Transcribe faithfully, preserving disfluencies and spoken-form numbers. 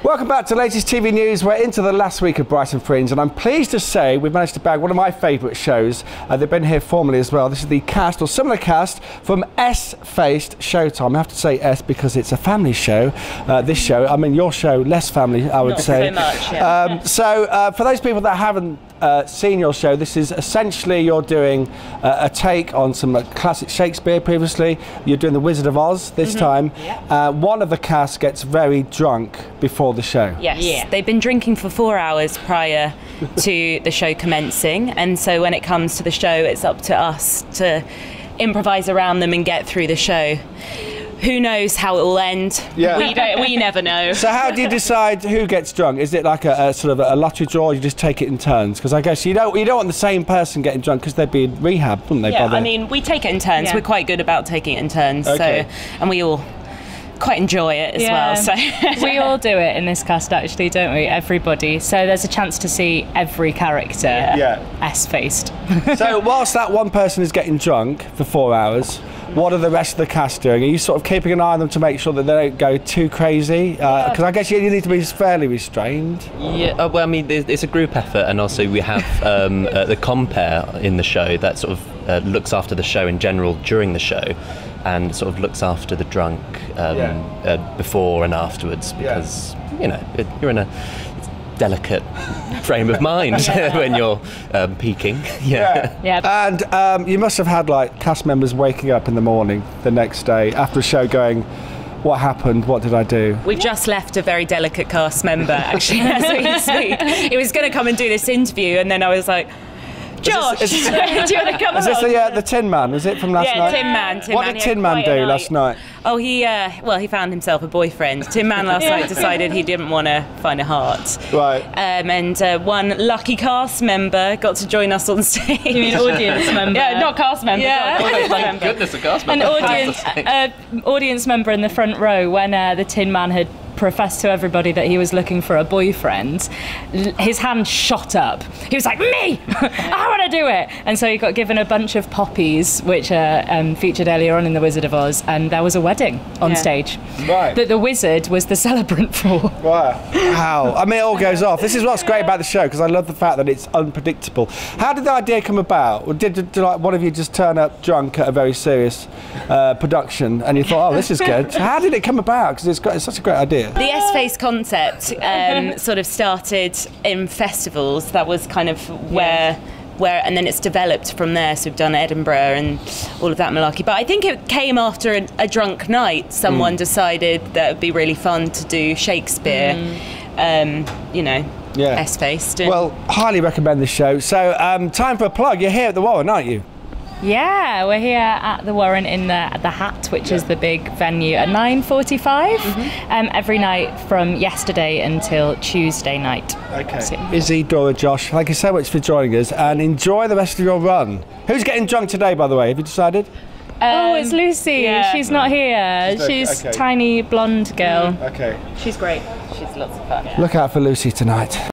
Welcome back to the latest T V news. We're into the last week of Brighton Fringe, and I'm pleased to say we've managed to bag one of my favourite shows. Uh, they've been here formerly as well. This is the cast, or similar cast, from S-faced Showtime. I have to say S because it's a family show. Uh, this show, I mean your show, less family, I would Not say. so much, yeah. Um, so uh, for those people that haven't uh, seen your show, this is essentially you're doing uh, a take on some uh, classic Shakespeare previously. You're doing The Wizard of Oz this mm-hmm. time. Yeah. Uh, one of the cast gets very drunk before the show. Yes, yeah. They've been drinking for four hours prior to the show commencing, and so when it comes to the show, it's up to us to improvise around them and get through the show. Who knows how it will end? Yeah. We don't. We never know. So how do you decide who gets drunk? Is it like a, a sort of a lottery draw, or you just take it in turns? Because I guess you don't you don't want the same person getting drunk, because they'd be in rehab, wouldn't they? Yeah, by I mean, we take it in turns. Yeah. We're quite good about taking it in turns. Okay. So, and we all quite enjoy it as Yeah. well. So we all do it in this cast, actually, don't we? Everybody. So there's a chance to see every character. Yeah. S-faced. So whilst that one person is getting drunk for four hours, what are the rest of the cast doing? Are you sort of keeping an eye on them to make sure that they don't go too crazy? Because uh, I guess you, you need to be fairly restrained. Yeah, uh, well, I mean, it's a group effort, and also we have um, uh, the compere in the show that sort of uh, looks after the show in general during the show, and sort of looks after the drunk um, Yeah. uh, before and afterwards, because yeah. you know it, you're in a delicate frame of mind when you're um, peaking. Yeah. Yeah. Yeah. And um, you must have had like cast members waking up in the morning the next day after a show going, what happened? What did I do? we've just left a very delicate cast member, actually, as we speak. He was going to come and do this interview, and then I was like, Josh, Is this- is- do you want to come Is this along? the, uh, the Tin Man? Was it from last yeah, night? Tin Man. Tin What Man. did He had Tin Man quite a do night. last night? Oh, he, uh, well, he found himself a boyfriend. Tin Man last night decided he didn't want to find a heart. Right. Um, and uh, one lucky cast member got to join us on stage. You mean audience member? Yeah, not cast member. Yeah. God, Oh, thank member. goodness, a cast An member. audience, uh, audience member in the front row when uh, the Tin Man had professed to everybody that he was looking for a boyfriend. L- his hand shot up. He was like, me! I want to do it! And so he got given a bunch of poppies, which are um, featured earlier on in The Wizard of Oz, and there was a wedding on Yeah. stage Right. that the wizard was the celebrant for. Wow. Wow. I mean, it all goes off. This is what's great about the show, because I love the fact that it's unpredictable. How did the idea come about? Or Did, did, did like, one of you just turn up drunk at a very serious uh, production and you thought, oh, this is good? So how did it come about? Because it's, got- it's such a great idea. The S-Face concept um, sort of started in festivals. That was kind of where, where, and then it's developed from there. So we've done Edinburgh and all of that malarkey. But I think it came after a, a drunk night. Someone Mm. decided that it would be really fun to do Shakespeare. Um, you know, Yeah. S-faced. Well, highly recommend this show. So, um, time for a plug. You're here at the Warren, aren't you? Yeah, we're here at the Warren in the the Hat, which is the big venue, at nine forty-five um, every night from yesterday until Tuesday night. Okay. So- Izzy, Dora, Josh, thank you so much for joining us, and enjoy the rest of your run. Who's getting drunk today, by the way? Have you decided? oh, it's Lucy. yeah. She's not here. She's okay, She's okay. tiny blonde girl. Okay. She's great. She's lots of fun. Look out for Lucy tonight.